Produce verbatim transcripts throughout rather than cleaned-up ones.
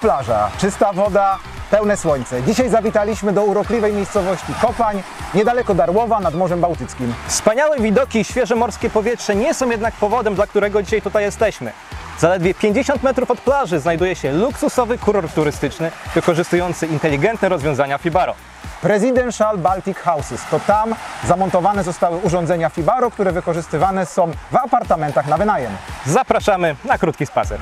plaża, czysta woda, pełne słońce. Dzisiaj zawitaliśmy do urokliwej miejscowości Kopań, niedaleko Darłowa nad Morzem Bałtyckim. Wspaniałe widoki i świeże morskie powietrze nie są jednak powodem, dla którego dzisiaj tutaj jesteśmy. Zaledwie pięćdziesiąt metrów od plaży znajduje się luksusowy kurort turystyczny wykorzystujący inteligentne rozwiązania Fibaro. Presidential Baltic Houses. To tam zamontowane zostały urządzenia Fibaro, które wykorzystywane są w apartamentach na wynajem. Zapraszamy na krótki spacer.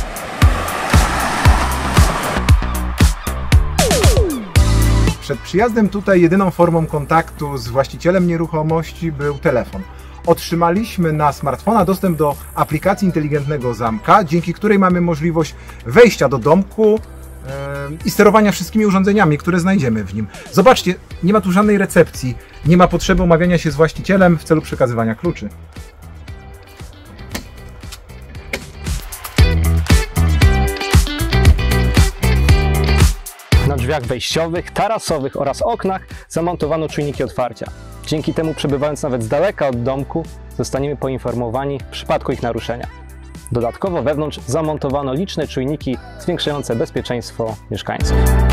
Przed przyjazdem tutaj jedyną formą kontaktu z właścicielem nieruchomości był telefon. Otrzymaliśmy na smartfona dostęp do aplikacji inteligentnego zamka, dzięki której mamy możliwość wejścia do domku yy, i sterowania wszystkimi urządzeniami, które znajdziemy w nim. Zobaczcie, nie ma tu żadnej recepcji, nie ma potrzeby umawiania się z właścicielem w celu przekazywania kluczy. Na drzwiach wejściowych, tarasowych oraz oknach zamontowano czujniki otwarcia. Dzięki temu, przebywając nawet z daleka od domku, zostaniemy poinformowani w przypadku ich naruszenia. Dodatkowo wewnątrz zamontowano liczne czujniki zwiększające bezpieczeństwo mieszkańców.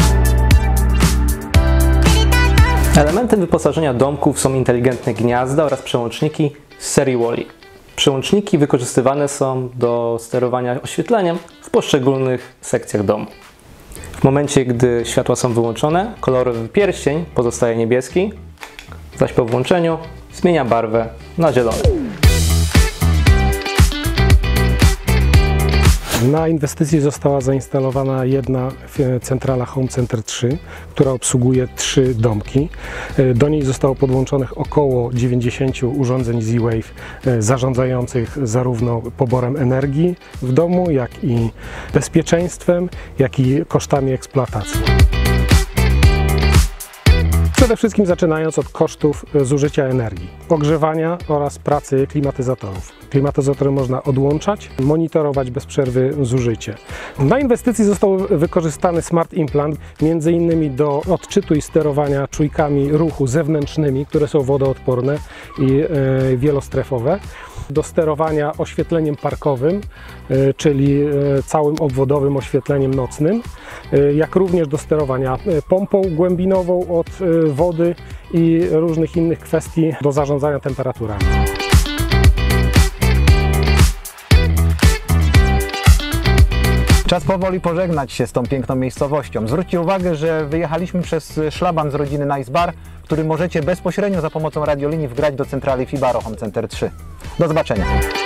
Elementem wyposażenia domków są inteligentne gniazda oraz przełączniki z serii Wally. Przełączniki wykorzystywane są do sterowania oświetleniem w poszczególnych sekcjach domu. W momencie, gdy światła są wyłączone, kolorowy pierścień pozostaje niebieski, zaś po włączeniu zmienia barwę na zielony. Na inwestycji została zainstalowana jedna centrala Home Center trzy, która obsługuje trzy domki. Do niej zostało podłączonych około dziewięćdziesiąt urządzeń Z-Wave zarządzających zarówno poborem energii w domu, jak i bezpieczeństwem, jak i kosztami eksploatacji. Przede wszystkim zaczynając od kosztów zużycia energii, ogrzewania oraz pracy klimatyzatorów. Klimatyzatory można odłączać, monitorować bez przerwy zużycie. Na inwestycji został wykorzystany Smart Implant, między innymi do odczytu i sterowania czujkami ruchu zewnętrznymi, które są wodoodporne i e, wielostrefowe, do sterowania oświetleniem parkowym, e, czyli e, całym obwodowym oświetleniem nocnym, e, jak również do sterowania pompą głębinową od e, wody i różnych innych kwestii do zarządzania temperaturami. Czas powoli pożegnać się z tą piękną miejscowością. Zwróćcie uwagę, że wyjechaliśmy przez szlaban z rodziny Nice Bar, który możecie bezpośrednio za pomocą radiolinii wgrać do centrali Fibaro Home Center trzy. Do zobaczenia.